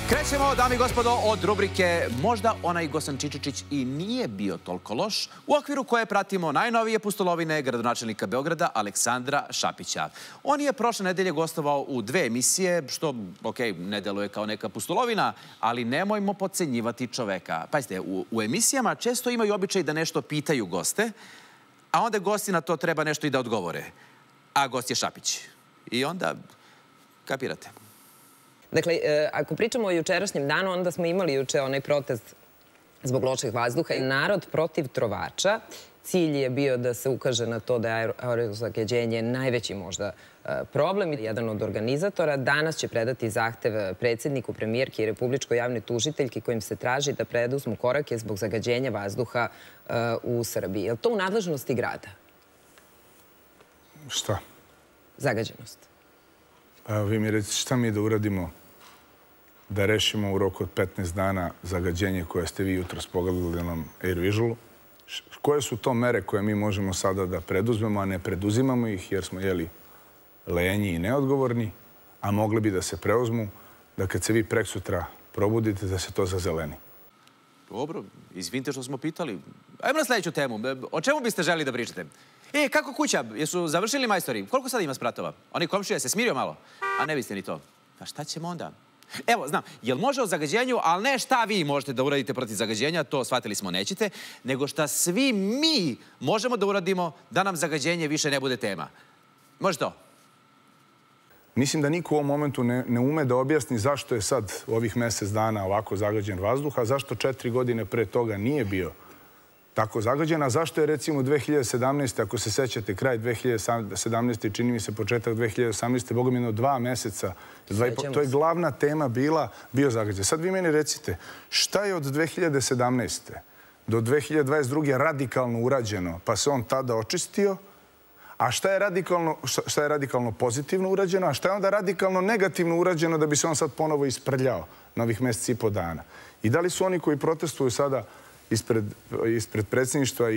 Krećemo, dame i gospodo, od rubrike Možda onaj Gosan Čičičić i nije bio toliko loš, u okviru koje pratimo najnovije pustolovine gradonačelnika Beograda Aleksandra Šapića. On je prošle nedelje gostovao u 2 emisije, što, ne deluje kao neka pustolovina, ali nemojmo podcenjivati čoveka. Pazite, u emisijama često imaju običaj da nešto pitaju goste, a onda gosti na to treba nešto i da odgovore. A gost je Šapić. I onda kapirate. Dakle, ako pričamo o jučerašnjem danu, onda smo imali juče onaj protest zbog lošeg vazduha i narod protiv trovača. Cilj je bio da se ukaže na to da je aerozagađenje najveći možda problem. Jedan od organizatora danas će predati zahtev predsjedniku, premijerki i republičkoj javnoj tužiteljki kojim se traži da preduzmu korake zbog zagađenja vazduha u Srbiji. Je li to u nadležnosti grada? Šta? Zagađenost. Vi mi recite šta mi da uradimo da rešimo u roku od 15 dana zagađenje koje ste vi jutros pogledali na AirVisualu. Koje su to mere koje mi možemo sada da preduzmemo, a ne preduzimamo ih jer smo lenji i neodgovorni, a mogli bi da se preuzmu da kad se vi preksutra probudite da se to zazeleni. Dobro, izvinite što smo pitali. Ajmo na sljedeću temu. O čemu biste želi da pričate? Kako kuća? Jesu završili majstori? Koliko sad ima spratova? Oni komšija se smirio malo? A ne biste ni to. Pa šta ćemo onda? Evo, znam, jel može o zagađenju, ali ne šta vi možete da uradite protiv zagađenja, to shvatili smo nećete, nego šta svi mi možemo da uradimo da nam zagađenje više ne bude tema. Može to? Mislim da niko u ovom momentu ne ume da objasni zašto je sad ovih mjesec dana ovako zagađen vazduh, a zašto 4 godine pre toga nije bio tako zagađen, a zašto je recimo 2017. ako se sećate, kraj 2017. čini mi se početak 2018. bogom jedno 2 meseca, to je glavna tema bio zagađen. Sad vi meni recite, šta je od 2017. do 2022. radikalno urađeno, pa se on tada očistio, a šta je radikalno pozitivno urađeno, a šta je onda radikalno negativno urađeno da bi se on sad ponovo isprljao na ovih mjeseci i po dana? I da li su oni koji protestuju sada ispred predsjedništva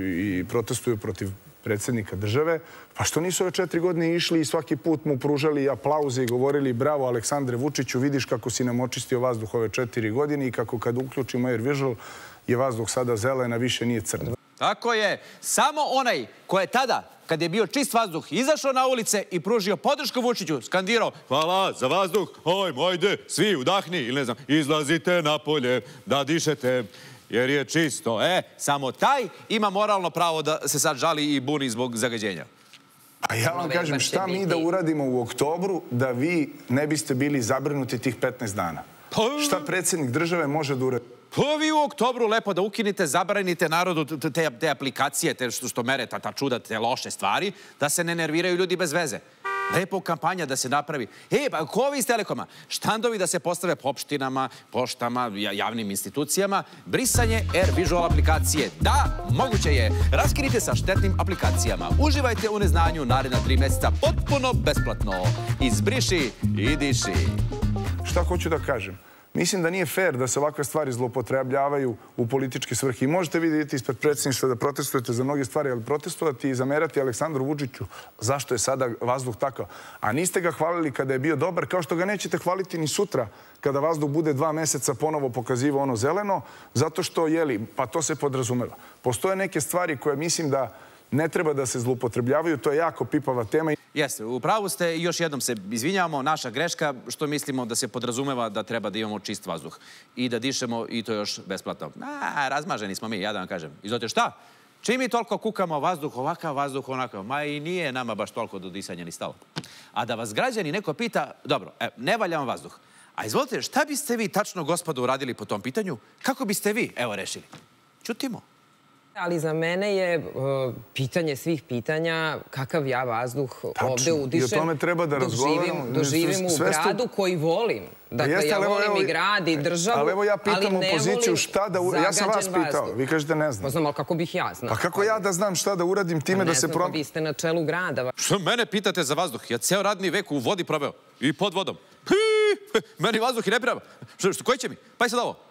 i protestuju protiv predsjednika države, pa što nisu ove 4 godine išli i svaki put mu pružali aplauze i govorili bravo Aleksandre Vučiću, vidiš kako si nam očistio vazduh ove 4 godine i kako kad uključimo AirVisual je vazduh sada zelen, a više nije crn. Tako je. Samo onaj ko je tada, kad je bio čist vazduh, izašao na ulice i pružio podršku Vučiću, skandirao hvala za vazduh, ajde, svi udahni, ili ne znam, izlazite napolje da dišete, jer je čisto. Samo taj ima moralno pravo da se sad žali i buni zbog zagađenja. A ja vam kažem, šta mi da uradimo u oktobru da vi ne biste bili zabrinuti tih 15 dana? Šta predsjednik države može da uradi? Pa vi u oktobru lepo da ukinite, zabranite narodu te aplikacije, te što mere, ta čuda, te loše stvari, da se ne nerviraju ljudi bez veze. Lepo kampanja da se napravi. Pa ko vi iz Telekoma? Štandovi da se postave po opštinama, poštama, javnim institucijama. Brisanje AirVisual aplikacije. Da, moguće je. Raskinite sa štetnim aplikacijama. Uživajte u neznanju naredna 3 mjeseca potpuno besplatno. Izbriši i diši. Šta hoću da kažem? Mislim da nije fair da se ovakve stvari zloupotrebljavaju u političke svrhe. I možete vidjeti ispred predsjedništva da protestujete za mnoge stvari, ali protestovati i zamerati Aleksandru Vučiću zašto je sada vazduh takav. A niste ga hvalili kada je bio dobar, kao što ga nećete hvaliti ni sutra kada vazduh bude 2 meseca ponovo pokazivo ono zeleno, zato što, pa to se podrazumeva. Postoje neke stvari koje mislim da ne treba da se zloupotrebljavaju, to je jako pipava tema. Jeste, u pravu ste i još jednom se izvinjavamo, naša greška što mislimo da se podrazumeva da treba da imamo čist vazduh i da dišemo i to još besplatno. Razmaženi smo mi, ja da vam kažem. I znate šta? Čim mi toliko kukamo vazduh, ovakav vazduh, onakav, ma i nije nama baš toliko do disanja ni stalo. A da vas građani neko pita, dobro, ne valja vam vazduh, a izvolite, šta biste vi tačno, gospodo, uradili po tom pitanju? Kako biste vi, rešili? Ćutimo. Ali za mene je pitanje svih pitanja kakav ja vazduh ovde udišem. I o tome treba da razgovaramo. Doživim u gradu koji volim. Dakle, ja volim i grad i državu, ali ne volim zagađen vazduh. Ali evo ja pitam opoziciju šta da uradim. Ja sam vas pitao, vi kažete ne znam. Pa znam, ali kako bih ja znao? Pa kako ja da znam šta da uradim time da se... Ne znam, vi ste na čelu grada. Što mene pitate za vazduh? Ja ceo radni vek u vodi proveo. I pod vodom. Meni vazduh i ne treba. Koji će mi? Pa i sad ovo.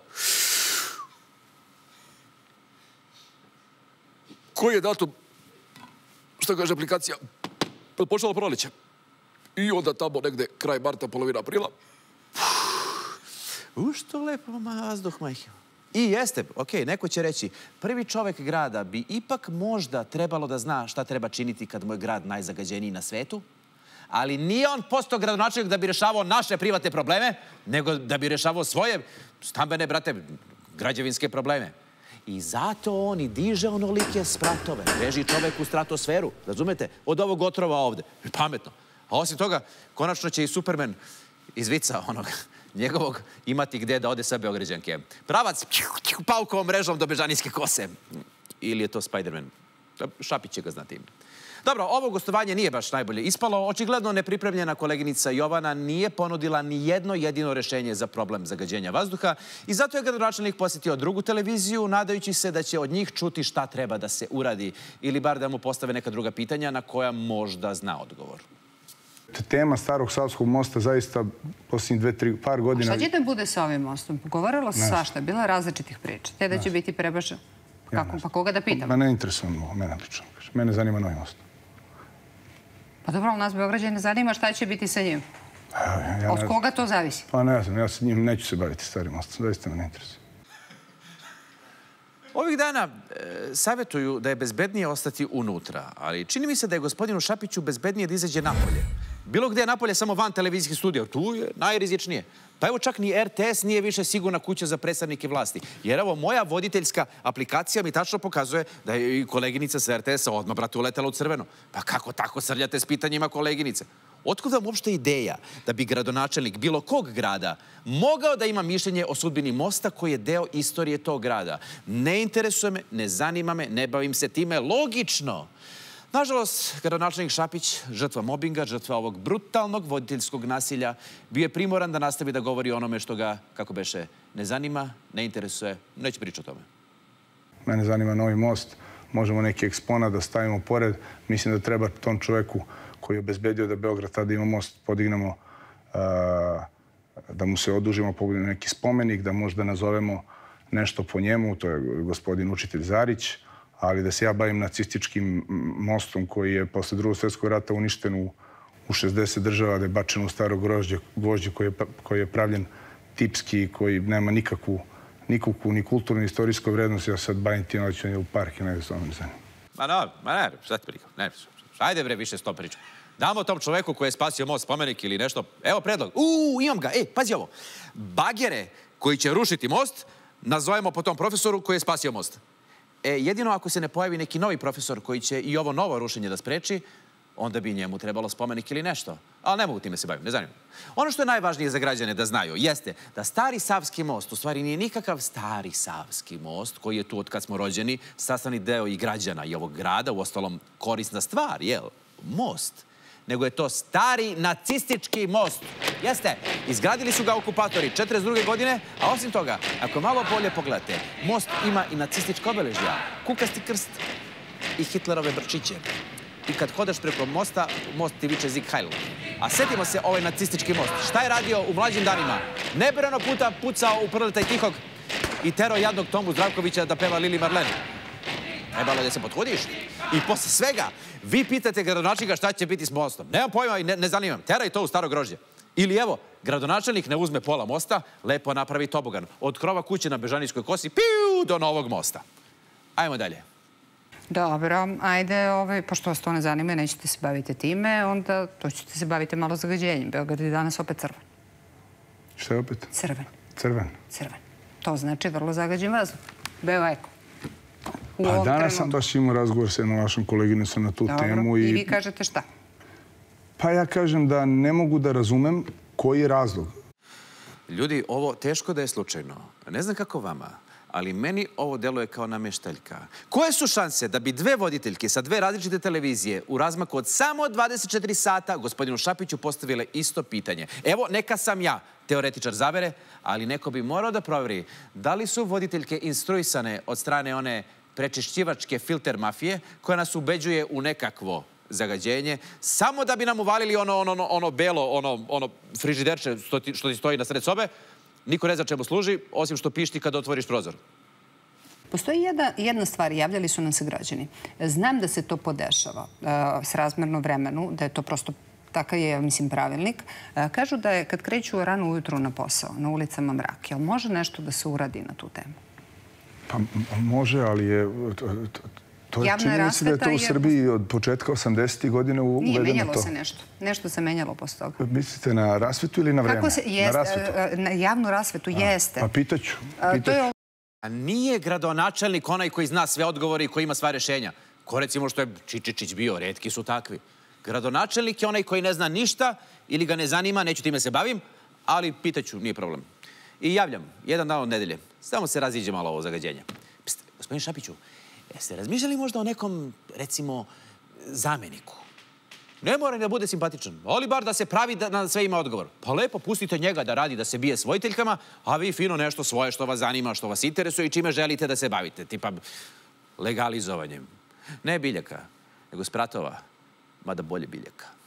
Koji je datum, što kaže aplikacija, počela proleće. I onda tamo negde kraj marta, polovina aprila. Što lepo vazduh, majke. I jeste, okej, neko će reći, prvi čovek grada bi ipak možda trebalo da zna šta treba činiti kad mu je grad najzagađeniji na svetu, ali nije on postao gradonačelnik da bi rešavao naše privatne probleme, nego da bi rešavao svoje stambene, brate, građevinske probleme. I zato on i diže onolike spratove. Beži čovek u stratosferu, razumete? Od ovog otrova ovde. Pametno. A osim toga, konačno će i Superman iz vica onog njegovog imati gde da ode sa Beograđanke. Pravac paukovom mrežom do Bežanijske kose. Ili je to Spider-Man? Šapić će ga znati ime. Dobro, ovo gostovanje nije baš najbolje ispalo. Očigledno nepripremljena koleginica Jovana nije ponudila ni jedno jedino rešenje za problem zagađenja vazduha i zato je gradonačelnik posjetio drugu televiziju, nadajući se da će od njih čuti šta treba da se uradi ili bar da mu postave neka druga pitanja na koja možda zna odgovor. Tema Starog Savskog mosta zaista posljednjih par godina... Šta će da bude sa ovim mostom? Govorilo se svašta, bilo je različitih priča. Te da će biti prebačen. Pa koga da pitam? Ma ne interesuje mene lično. Mene zanima novi most. Pa dobro, ali nas Beograđane zanima šta će biti sa njim. Od koga to zavisi? Pa ne znam, ja sa njim neću se baviti Starim mostom. Zaista me ne interesuje. Ovih dana savjetuju da je bezbednije ostati unutra, ali čini mi se da je gospodinu Šapiću bezbednije da izađe napolje. Bilo gde je napolje, samo van televizijskih studija. Tu je najrizičnije. Pa evo čak ni RTS nije više sigurna kuća za predstavnike vlasti. Jer evo, moja voditeljska aplikacija mi tačno pokazuje da je i koleginica sa RTS-a odmah, brate, uletela u crveno. Pa kako tako srljate s pitanjima koleginice? Otkud vam uopšte ideja da bi gradonačelnik bilo kog grada mogao da ima mišljenje o sudbini mosta koji je deo istorije tog grada? Ne interesuje me, ne zanima me, ne bavim se time. Logično! Nažalost, gradonačelnik Šapić, žrtva mobinga, žrtva ovog brutalnog voditeljskog nasilja, bio je primoran da nastavi da govori o onome što ga, kako beše, ne zanima, ne interesuje, neće pričati o tome. Mene zanima novi most. Možemo neki eksponat da stavimo pored. Mislim da treba tom čoveku koji je obezbedio da Beograd tada ima most, podignemo, da mu se odužimo, podignemo neki spomenik, da možda nazovemo nešto po njemu, to je gospodin učitelj Zarić, ali da se ja bavim nacističkim mostom koji je posle Drugog svjetskog rata uništen u 60 država, da je bačen u staro gvožđe koji je pravljen tipski, koji nema nikakvu ni kulturnu, ni istorijsku vrednost. Ja sad bavim tim, ali ću u park i ne znam me zanima. Ma ne, šta ti prikao? Ajde bre, više s tom pričom. Damo tom čoveku koji je spasio most, spomenik ili nešto. Evo predlog. Imam ga. Pazi ovo. Bagere koji će rušiti most, nazovemo po tom profesoru koji je spasio most. Jedino ako se ne pojavi neki novi profesor koji će i ovo novo rušenje da spreči, onda bi njemu trebalo spomenik ili nešto. Ali ne mogu time se baviti, ne zanima. Ono što je najvažnije za građane da znaju jeste da Stari Savski most u stvari nije nikakav Stari Savski most koji je tu od kad smo rođeni, sastavni deo i građana i ovog grada, uostalom korisna stvar, jel? Most. Nego je to stari nacistički most. Jeste, izgradili su ga okupatori 42. godine, a osim toga, ako malo bolje pogledate, most ima i nacistička obeležja, kukasti krst i Hitlerove brčiće. I kad hodaš preko mosta, most ti viče Sieg Heil. A setimo se ovaj nacistički most. Šta je radio u mlađim danima? Nebrojeno puta pucao u Prletaj Tihog i terao jadnog Tomu Zdravkovića da peva Lili Marlene. Trebalo je da se pothudiš. I posle svega, vi pitate gradonačelnika šta će biti s mostom. Nemam pojma i ne zanimam. Teraj to u staro grožđe. Ili evo, gradonačelnik ne uzme pola mosta, lepo napravi tobogan. Od krova kuće na Bežanijskoj kosi, piu, do novog mosta. Ajmo dalje. Dobro, ajde, pošto vas to ne zanima, nećete se baviti time, onda to ćete se baviti malo zagađenjem. Beograd je danas opet crven. Šta je opet? Crven. Crven? Crven. To znači vrlo zagađen vazduh. Beoeko. Pa danas sam baš imao razgovor sa jednom vašom koleginicom na tu temu. Dobro, i vi kažete šta? Pa ja kažem da ne mogu da razumem koji je razlog. Ljudi, ovo teško da je slučajno. Ne znam kako vama, ali meni ovo deluje kao namještaljka. Koje su šanse da bi dve voditeljke sa dve različite televizije u razmaku od samo 24 sata gospodinu Šapiću postavile isto pitanje? Evo, neka sam ja teoretičar zavere, ali neko bi morao da proveri da li su voditeljke instruisane od strane one prečišćivačke filter mafije koja nas ubeđuje u nekakvo zagađenje, samo da bi nam uvalili ono belo, ono frižiderče što ti stoji na sred sobe. Niko ne zna čemu služi, osim što pišti kad otvoriš prozor. Postoji jedna stvar, javljali su nam se građani. Znam da se to podešava s razmerno vremenu, da je to prosto takav je, mislim, pravilnik. Kažu da je kad kreću rano ujutru na posao, na ulicama mrak, jel može nešto da se uradi na tu temu? Pa može, ali je... To je činjenica da je to u Srbiji od početka 80. godine uvedeno to. Nije, menjalo se nešto. Nešto se menjalo posle toga. Mislite na rasvetu ili na vreme? Na rasvetu? Na javnu rasvetu, jeste. Pa pitaću. A nije gradonačelnik onaj koji zna sve odgovore i koji ima sva rešenja. Ko recimo što je Čičičić bio, retki su takvi. Gradonačelnik je onaj koji ne zna ništa ili ga ne zanima, neću time se bavim, ali pitaću, nije problem. I javljam, jedan dan od nedelje. Samo se raziđe malo ovo zagađenje. Pst, gospodin Šapiću, jeste razmišljali možda o nekom, recimo, zameniku? Ne mora da bude simpatičan, ali bar da se pravi da na sve ima odgovor. Pa lepo, pustite njega da radi, da se bije s vojiteljkama, a vi fino nešto svoje što vas zanima, što vas interesuje i čime želite da se bavite. Tipa legalizovanjem. Ne biljaka, nego spratova, mada bolje biljaka.